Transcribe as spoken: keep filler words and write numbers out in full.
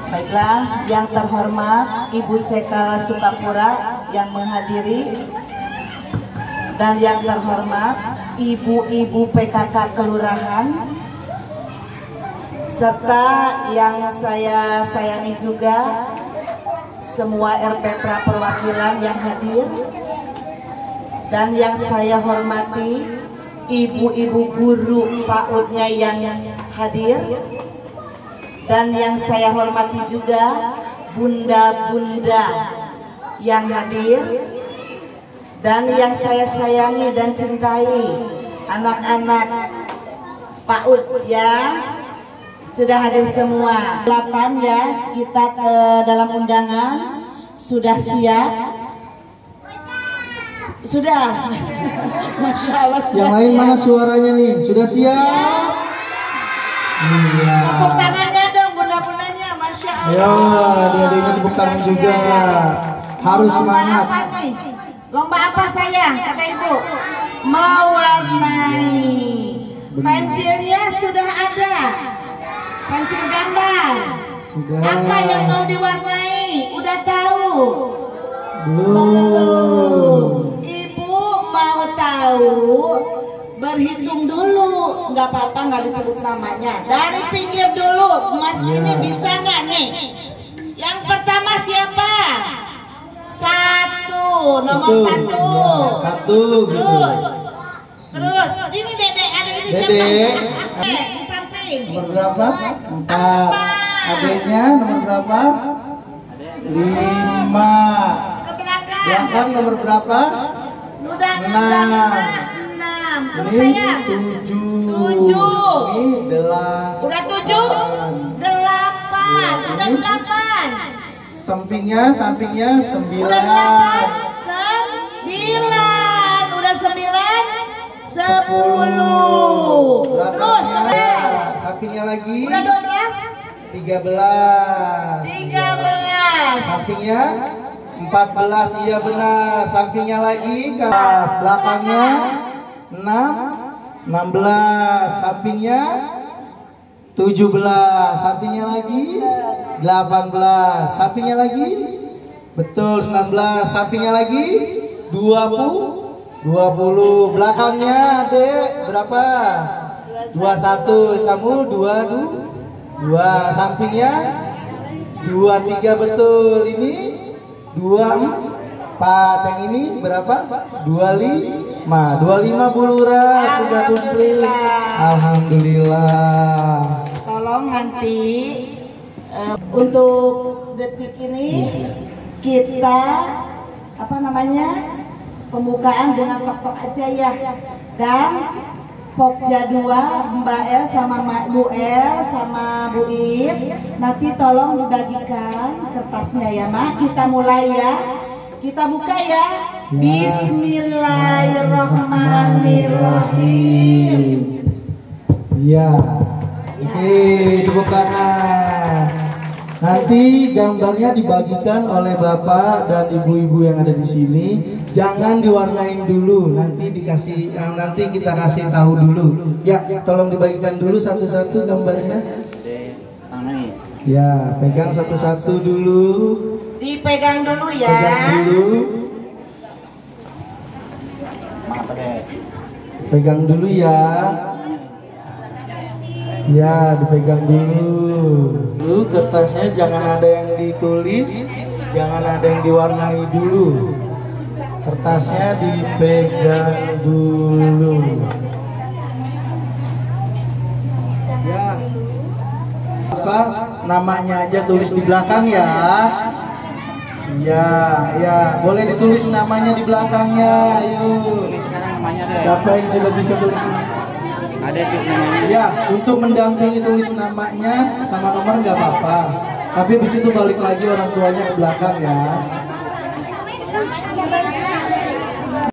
Baiklah, yang terhormat Ibu Sekala Sukapura yang menghadiri, dan yang terhormat ibu-ibu P K K Kelurahan, serta yang saya sayangi juga semua R P T R A perwakilan yang hadir, dan yang saya hormati ibu-ibu guru PAUD-nya yang hadir, dan yang saya hormati juga bunda-bunda yang hadir, dan yang saya sayangi dan cintai anak-anak PAUD yang sudah hadir semua. Delapan ya, kita ke dalam undangan. Sudah siap? Sudah. Masya Allah. Sudah yang lain siap. mana suaranya nih? Sudah siap? Iya. Tepuk tangannya dong bunda-bundanya, Masya Allah. Ya, dia ingin tepuk tangan juga. Harus Lomba semangat. apa nih? Lomba apa saya? Kata ibu. Mewarnai. Pensilnya sudah ada. Pensil gambar. Sudah. Apa yang mau diwarnai? Udah tahu? Belum. Ibu mau tahu? Berhitung dulu. Nggak apa-apa, nggak disebut namanya. Dari pinggir dulu. Mas Ya. ini bisa nggak nih? Yang pertama siapa? Satu, nomor Betul. satu. Ya, satu gitu. Terus, terus. Ini dedek, ada ini siapa? Dedek. Eh, di samping. Nomor berapa? Empat. Adiknya nomor berapa? Lima. Ke belakang. Belakang nomor berapa? Udah Enam. enam. Terus Ini saya. tujuh. Tujuh. Ini delapan. Udah tujuh. Delapan. Ya, Udah ini delapan. Sampingnya, sampingnya Udah sembilan. delapan. Sembilan. Udah sembilan. Sepuluh. Terus. Belakangnya, terus. sampingnya lagi. Udah dua belas. Tiga belas. Tiga belas. Sampingnya empat belas, iya benar. Sampingnya lagi, kelas belakangnya enam, enam belas. Sampingnya tujuh belas. Sampingnya lagi delapan belas. Sampingnya lagi betul sembilan belas. Sampingnya lagi dua puluh. dua puluh. Belakangnya Dek berapa? dua puluh satu. Kamu dua puluh dua. Sampingnya dua puluh tiga betul. Ini dua puluh empat. Yang ini berapa? dua puluh lima. dua puluh lima Bu Lurah sudah komplit. Alhamdulillah. Tolong nanti uh, untuk detik ini kita apa namanya pembukaan dengan tok-tok aja ya, dan Pokja dua Mbak El sama Bu El sama Bu Id nanti tolong dibagikan kertasnya ya Mak. Kita mulai ya, kita buka ya. Bismillahirrahmanirrahim. Ya, oke, tepuk tangan. Nanti gambarnya dibagikan oleh Bapak dan Ibu-ibu yang ada di sini. Jangan diwarnain dulu, nanti dikasih, eh, nanti kita kasih tahu dulu. Ya, tolong dibagikan dulu satu-satu gambarnya. Ya, pegang satu-satu dulu. Dipegang dulu ya. Pegang dulu. Pegang dulu ya. Ya, dipegang dulu. Dulu kertasnya jangan ada yang ditulis, jangan ada yang diwarnai dulu. Kertasnya dipegang dulu. Ya. Apa? Namanya aja tulis di belakang ya. Ya, ya, boleh ditulis namanya di belakangnya. Ayo. Sekarang namanya ada. Siapa yang sudah bisa tulis? Ada tulis namanya. Ya, untuk mendampingi tulis namanya sama nomor nggak apa-apa. Tapi di situ balik lagi orang tuanya ke belakang ya.